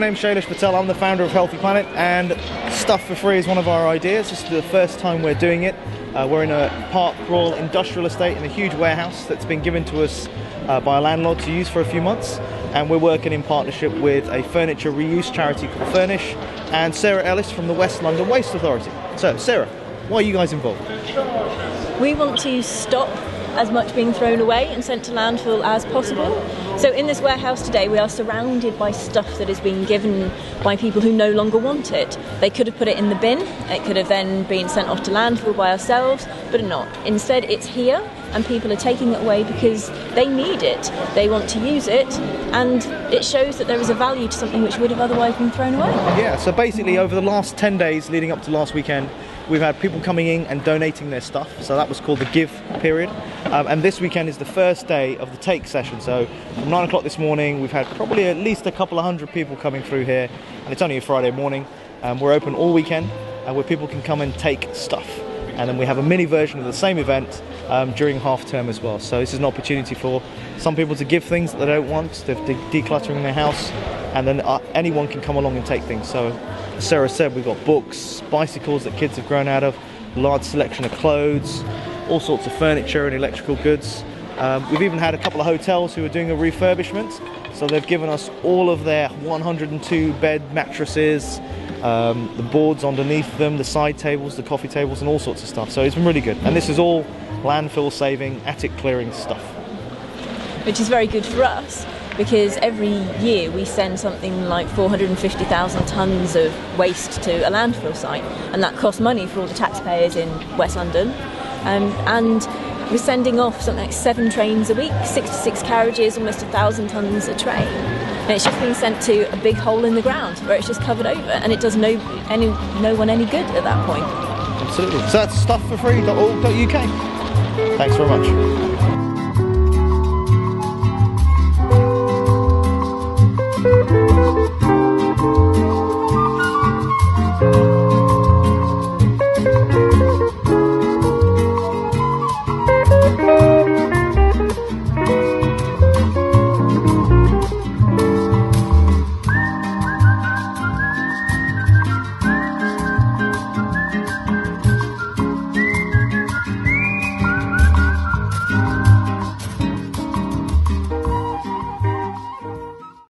My name's Shailesh Patel, I'm the founder of HealthyPlanet, and Stuff for Free is one of our ideas. This is the first time we're doing it. We're in a Park Royal industrial estate in a huge warehouse that's been given to us by a landlord to use for a few months, and we're working in partnership with a furniture reuse charity called Furnish and Sarah Ellis from the West London Waste Authority. So Sarah, why are you guys involved? We want to stop as much being thrown away and sent to landfill as possible. So in this warehouse today we are surrounded by stuff that has been given by people who no longer want it. They could have put it in the bin, it could have then been sent off to landfill by ourselves, but not. Instead it's here and people are taking it away because they need it, they want to use it, and it shows that there is a value to something which would have otherwise been thrown away. Yeah, so basically over the last 10 days leading up to last weekend, we've had people coming in and donating their stuff, so that was called the give period. And this weekend is the first day of the take session, so from 9 o'clock this morning we've had probably at least a couple of hundred people coming through here, and it's only a Friday morning. We're open all weekend where people can come and take stuff, and then we have a mini version of the same event during half term as well. So this is an opportunity for some people to give things that they don't want, they're decluttering their house, and then anyone can come along and take things. So as Sarah said, we've got books, bicycles that kids have grown out of, a large selection of clothes, all sorts of furniture and electrical goods. We've even had a couple of hotels who are doing a refurbishment, so they've given us all of their 102 bed mattresses, the boards underneath them, the side tables, the coffee tables, and all sorts of stuff. So it's been really good, and this is all landfill saving, attic clearing stuff. Which is very good for us, because every year we send something like 450,000 tonnes of waste to a landfill site, and that costs money for all the taxpayers in West London. And we're sending off something like 7 trains a week, 66 carriages, almost 1,000 tonnes a train. And it's just being sent to a big hole in the ground where it's just covered over, and it does no one any good at that point. Absolutely. So that's stuffforfree.org.uk. Thanks very much.